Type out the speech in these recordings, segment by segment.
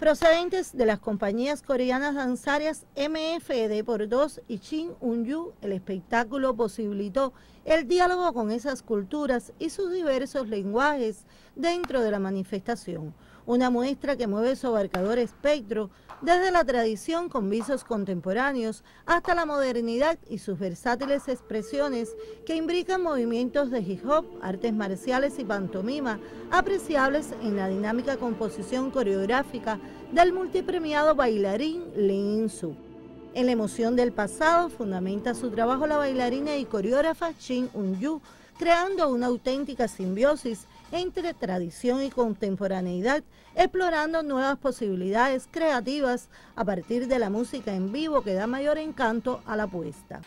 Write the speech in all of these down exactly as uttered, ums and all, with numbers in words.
Procedentes de las compañías coreanas danzarias M F D por dos y Shin Un-yu, el espectáculo posibilitó el diálogo con esas culturas y sus diversos lenguajes dentro de la manifestación. Una muestra que mueve su abarcador espectro desde la tradición con visos contemporáneos hasta la modernidad y sus versátiles expresiones que imbrican movimientos de hip hop, artes marciales y pantomima apreciables en la dinámica composición coreográfica del multipremiado bailarín Lee In-suk. En la emoción del pasado fundamenta su trabajo la bailarina y coreógrafa Shin Un-yu, creando una auténtica simbiosis entre tradición y contemporaneidad, explorando nuevas posibilidades creativas a partir de la música en vivo que da mayor encanto a la puesta.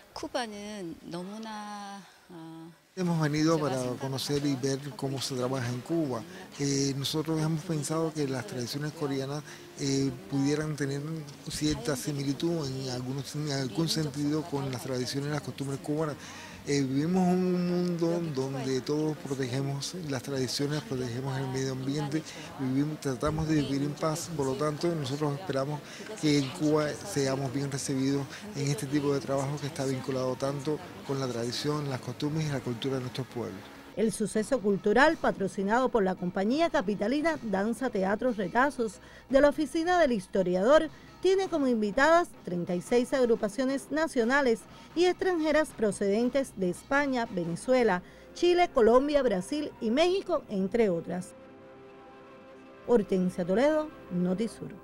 Hemos venido para conocer y ver cómo se trabaja en Cuba. Eh, nosotros hemos pensado que las tradiciones coreanas eh, pudieran tener cierta similitud en, algunos, en algún sentido con las tradiciones y las costumbres cubanas. Eh, vivimos en un mundo donde todos protegemos las tradiciones, protegemos el medio ambiente, vivimos, tratamos de vivir en paz, por lo tanto nosotros esperamos que en Cuba seamos bien recibidos en este tipo de trabajo que está vinculado tanto con la tradición, las costumbres y la cultura de nuestros pueblos. El suceso cultural, patrocinado por la compañía capitalina Danza Teatro Retazos de la Oficina del Historiador, tiene como invitadas treinta y seis agrupaciones nacionales y extranjeras procedentes de España, Venezuela, Chile, Colombia, Brasil y México, entre otras. Hortensia Toledo, Notisur.